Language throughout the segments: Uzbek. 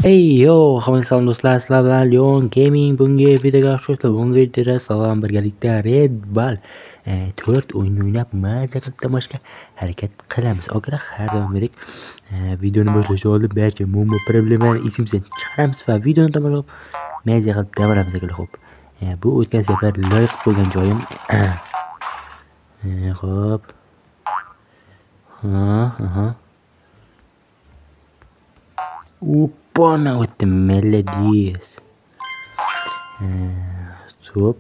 Hey yo, hammaga salom do'stlar, sizlar bilan Leon Gaming. Bunga videoga xush kelibsizlar. Bunga videoda sog'lom birgalikda Red Bull 4 o'yin o'ynab maza qilib tomosha harakat qilamiz. Okelar, har doimgidek videoni boshlashdan oldin barcha muammo problemalarni esimizdan chiqaramiz va videoni tomosha qilib maza qilib davolamiz. Xo'p, bu o'tgan safar loyiq bo'lgan joyim. Xo'p. Upona o'tdim, melodies. So'p.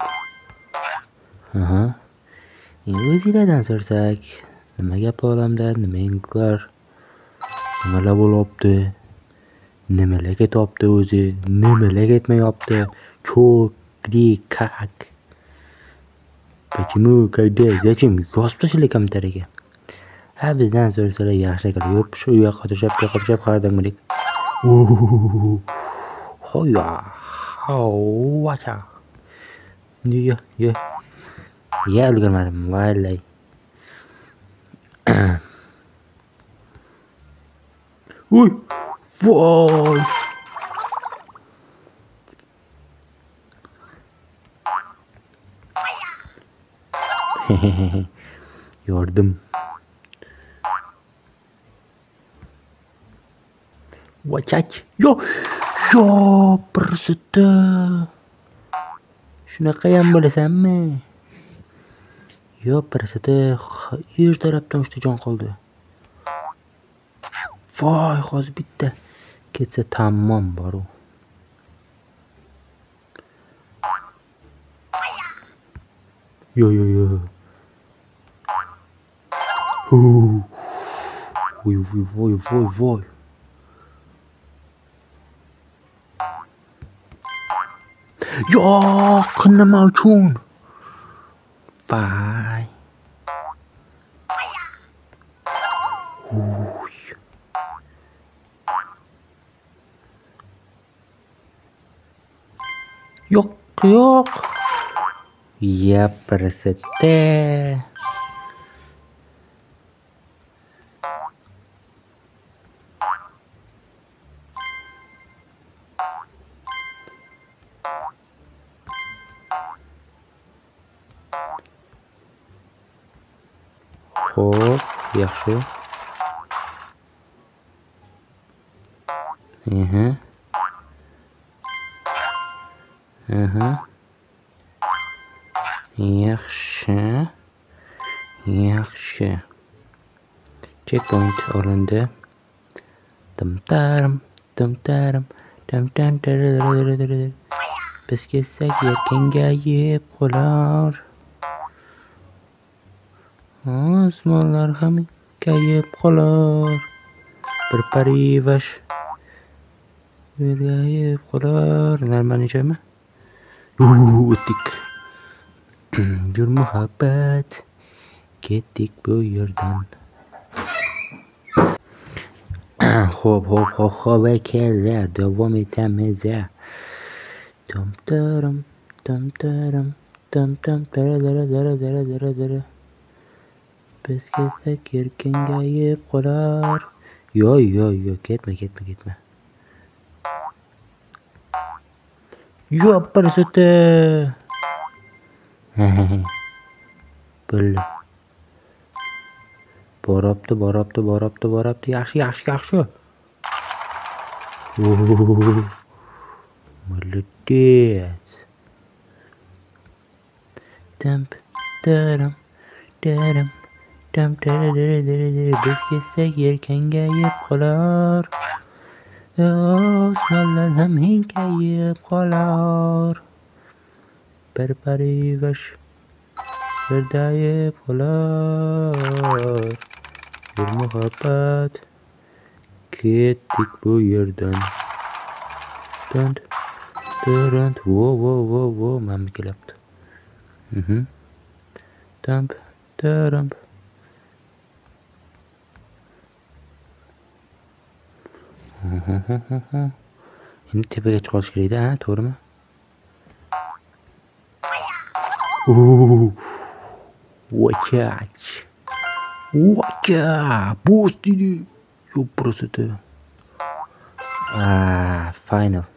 O'zinglardan so'rasak, nima gap olamda, nimalar bo'lyapti, nimalarga topdi o'zi, nimalarga aytmayapti, ko'kdi kak. Почему, когда, zachем yozib tashlaylik kommentariyaga. Bizdan so'rasalar yaxshi ekan. Yo'q, shu yoqqa qo'shib qaradimlik. Hoya. Hawacha. Ya. Ya ulgurmadim, vallahi. Uy. Voy. Yardım. Vachach. Yo, pirsitdi. Shunaqa ham bo'lasanmi? Yo, pirsitdi. Er tarafdan uchta jon qoldi. Voy, hozir bitta ketsa tamom bor u. Yo. Voy. Yo'q, nima uchun? Vay. Yo'q. Ya pirsitdi. Xo'p, yaxshi. Yaxshi. Checkpoint olindi. Tam-taram. Biz kelsak kengayib qolar. Osmonlar ham kayib qolar. Bir parivash kayib qolar. Normal joymi? O'tdik. Yur muhabbat, ketdik bu yerdan. Xo'p, akalar, davom etamiz. Tam-taram. Biz kelsak kengayib qolar. Yo, ketma. Yo, pirsitdi. Bo'ldi. Borabdi. Yaxshi. Молодец. Tam-taram. Biz kelsak kengayib qolar. Osmonlar ham kengayib qolar. Bir parivash dayib qolar. Bir muhabbat, ketdik bu yerdan. Vo, mana kelibdi. Tam-taram. Endi tepaga chiqish kerak-da, to'g'rimi? Vachach. Boss dedi. Yo, pirsitdi. Final.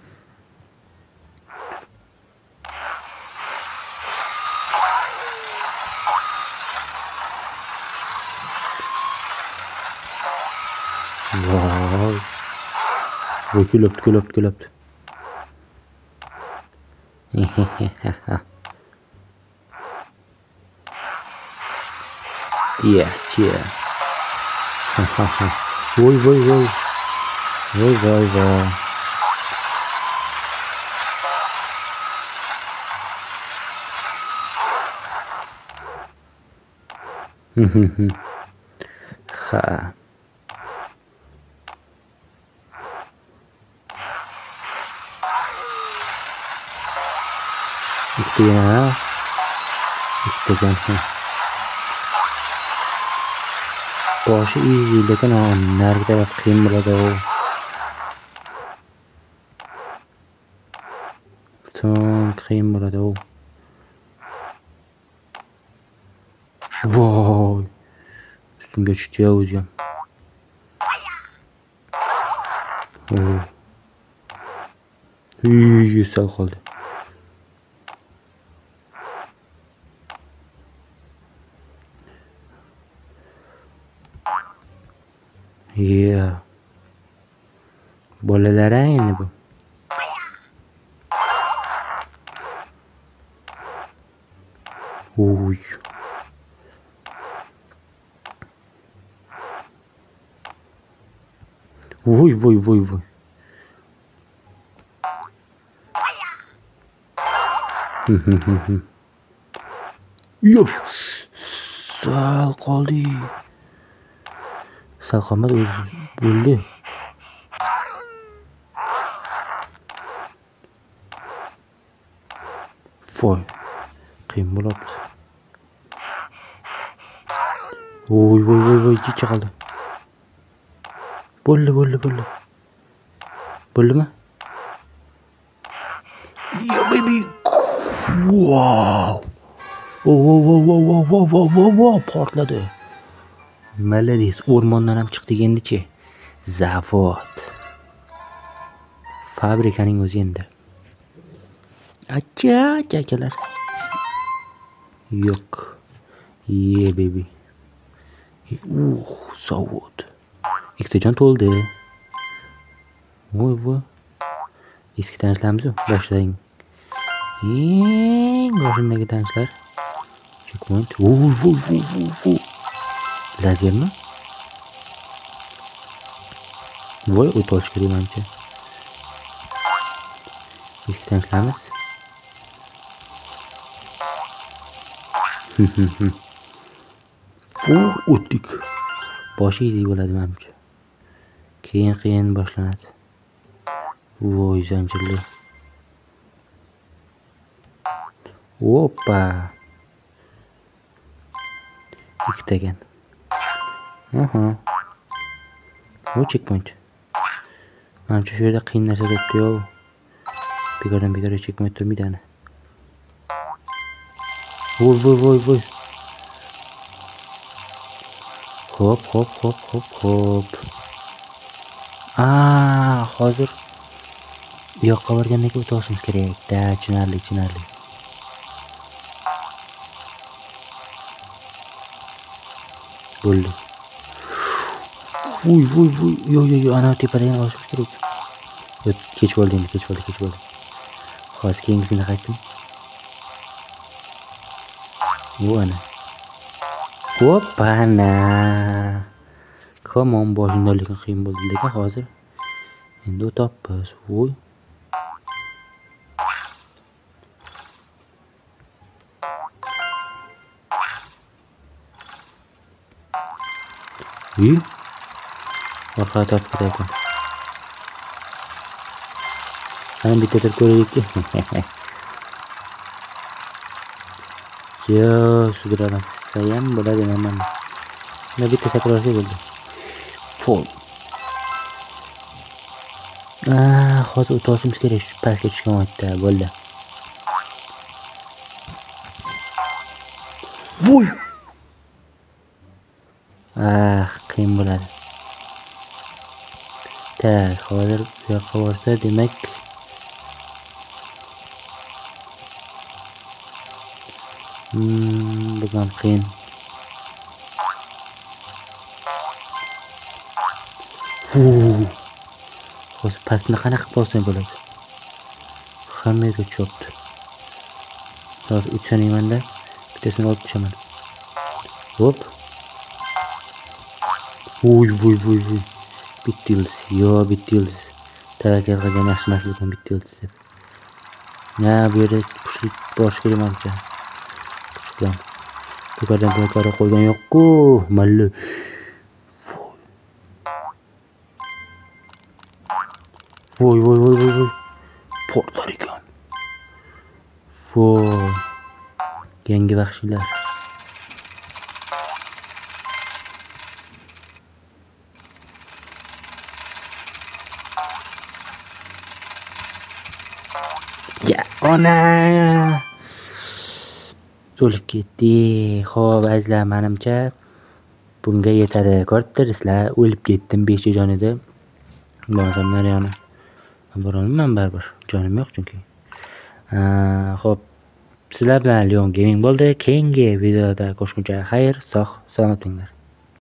Wow. Kulüptü. Yeah. Voy. Ha. İşte boshi easy lekin narigi taraf qiyin bo'ladi. So'ng qiyin bo'ladi. Voy. Üstümga tushdi ya o'zim. Sal qoldi. Yeah. Bolalar endi bu. Uy. Voy. Yo. Sal qoldi. Sal qolmadi, o'zi bo'ldi. Voy. Qiyin bo'libdi. Voy, chicha qoldi. Bo'ldi. Bo'ldimi? Yeah, baby. Wow. Wow, portladi. Malades, o'rmondan ham chiqdik endi-chi. Zavod. Fabrikaning o'zi endi. Akalar. Yo'q. Yeah, baby. Zavod. Ikkitajon to'ldi. Voy. Eski tanishlarimiz boshlang. Boshindagi tanishlar. Checkpoint. Voy. Lazermi? Voy, o'tolish kerak menimcha. Eski tanishlarimiz. O'tdik. Boshi easy bo'ladi menimcha. Keyin qiyin boshlanadi. Voy, zanjirli. Hoppa. Ikkitagan. Bu checkpoint. Menimcha shu yerda qiyin narsa turibdi-yu. Bekordan checkpoint turmaydi ana. Voy. Hop. Hozir bu yoqqa borganda o'tishimiz kerak-da, tushunarli. Bo'ldi. Voy. Ana tepadan olishimiz kerak. Kech bo'ldi. Hozir keyingisini qaytsin. Bu ana. Hoppana. Come on, boshimda lekin qiyin bo'ldi lekin hozir. Endi o'tamiz. Voy. Orqaga tortib ketayapman. Ana bittadir ko'raylik-chi. Yo, sudralasa ham bo'ladi men. Mana bitta sakrashga bo'ldi. Fall. Hozir o'tishimiz kerak shu pastga tushgan vaqtda bo'ldi. Voy. Qiyin bo'ladi. Tak, hozir bu yoqqa borsa, demak bu ham qiyin. Hozir pastni qanaqa qilib olsam bo'ladi? Hamma yerga chopdi. Hozir 3 saniyamanda bittasini olib tushaman. Hop. Voy. Bitta yulduz. Yo, bitta yulduz. Tavakkal qilgan yaxshi emas ekan bitta yulduz deb. Na, bu yerda kuchli borish kerak menimcha. Kuch bilan. To'g'ridan to'g'ri qo'ygan yo'q-ku, malli. Voy. Portlar ekan. Voy. Yangi vahshiylar. Ya, ona! O'lib ketdi. Xo'p, azizlar, menimcha bunga yetadi. Ko'rdingizlar, o'lib ketdim 5 jon edi. Bo'lmasam nariyani. Bora olmayman baribir. Jonim yo'q chunki. Xo'p, sizlar bilan Leon Gaming bo'ldi. Keyingi videoda ko'rishguncha xayr, sog', salomat bo'linglar.